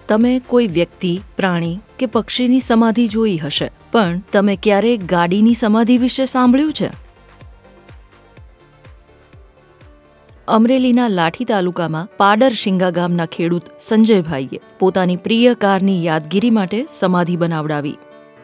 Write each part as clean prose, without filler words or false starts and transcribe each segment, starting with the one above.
તમે કોઈ વ્યક્તિ, પ્રાણી કે પક્ષીની સમાધિ જોઈ હશે, પણ તમે ક્યારેય ગાડીની સમાધિ વિશે સાંભળ્યું છે? અમરેલીના લાઠી તાલુકામાં પાડરશીંગા ગામના ખેડૂત સંજયભાઈએ પોતાની પ્રિય કારની યાદગીરી માટે સમાધિ બનાવડાવી.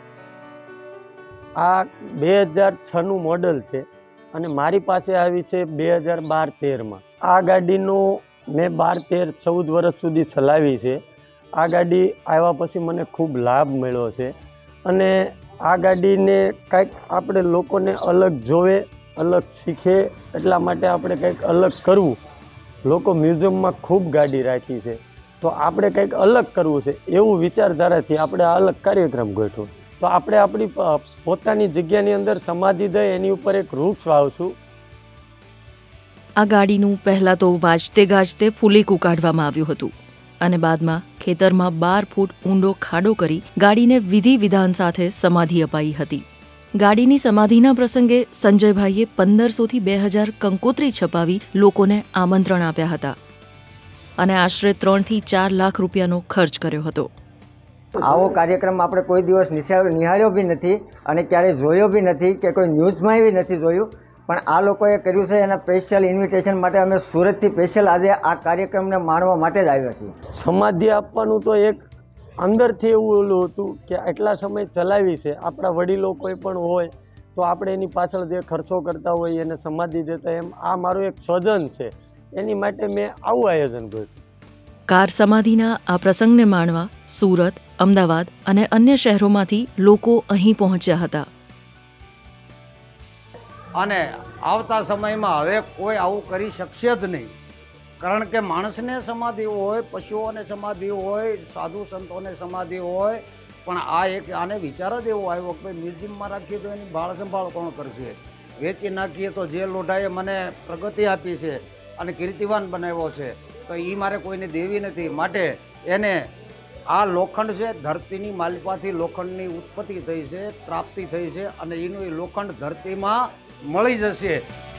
આ 2006નું મોડલ છે અને મારી પાસે આવી છે 2012-13માં. આ ગાડીનું મેં 12-13-14 વર્ષ સુધી ચલાવી છે. આ ગાડી આવ્યા પછી મને ખૂબ લાભ મળ્યો છે અને આ ગાડીને કંઈક આપણે લોકોને અલગ જોવે, અલગ શીખે, એટલા માટે આપણે કંઈક અલગ કરવું. લોકો મ્યુઝિયમમાં ખૂબ ગાડી રાખી છે, તો આપણે કંઈક અલગ કરવું છે એવું વિચારધારાથી આપણે આ અલગ કાર્યક્રમ ગોઠવ્યો. તો આપણે આપણી પોતાની જગ્યાની અંદર સમાધિ દઈ એની ઉપર એક વૃક્ષ વાવશું. આ ગાડીનું પહેલાં તો વાજતે ગાજતે ફૂલેકું કાઢવામાં આવ્યું હતું અને બાદમાં ખેતરમાં 12 ફૂટ ઊંડો ખાડો કરી ગાડીને વિધિ વિધાન સાથે સમાધિ અપાઈ હતી. ગાડીની સમાધિના પ્રસંગે સંજયભાઈએ 1500થી 2000 કંકોત્રી છપાવી લોકોને આમંત્રણ આપ્યા હતા અને આશરે 3 થી 4 લાખ રૂપિયાનો ખર્ચ કર્યો હતો. આવો કાર્યક્રમ આપણે કોઈ દિવસ નિહાળ્યો બી નથી અને ક્યારેય જોયો બી નથી કે કોઈ ન્યૂઝમાં બી નથી જોયું, પણ આ લોકોએ કર્યું છે. એના સ્પેશિયલ ઇન્વિટેશન માટે અમે સુરતથી સ્પેશિયલ આજે આ કાર્યક્રમને માણવા માટે જ આવ્યા છીએ. સમાધિ આપવાનું તો એક અંદરથી એવું ઓલું હતું કે આટલા સમય ચલાવી છે, આપણા વડીલો કોઈ પણ હોય તો આપણે એની પાછળ જે ખર્ચો કરતા હોય એને સમાધિ દેતા, એમ આ મારું એક સ્વજન છે, એની માટે મેં આવું આયોજન કર્યું. કાર સમાધિના આ પ્રસંગને માણવા સુરત, અમદાવાદ અને અન્ય શહેરોમાંથી લોકો અહીં પહોંચ્યા હતા. અને આવતા સમયમાં હવે કોઈ આવું કરી શકશે જ નહીં, કારણ કે માણસને સમાધિ હોય, પશુઓને સમાધિ હોય, સાધુ સંતોને સમાધિ હોય, પણ આ એક આને વિચાર જ એવો આવ્યો કે ભાઈ મ્યુઝિયમમાં રાખીએ તો એની ભાળ સંભાળ કોણ કરશે, વેચી નાખીએ તો જે લોઢાએ મને પ્રગતિ આપી છે અને કીર્તિવાન બનાવ્યો છે તો એ મારે કોઈને દેવી નથી, માટે એને આ લોખંડ છે, ધરતીની માલિપાથી લોખંડની ઉત્પત્તિ થઈ છે, પ્રાપ્તિ થઈ છે અને એનું એ લોખંડ ધરતીમાં મળી જશે.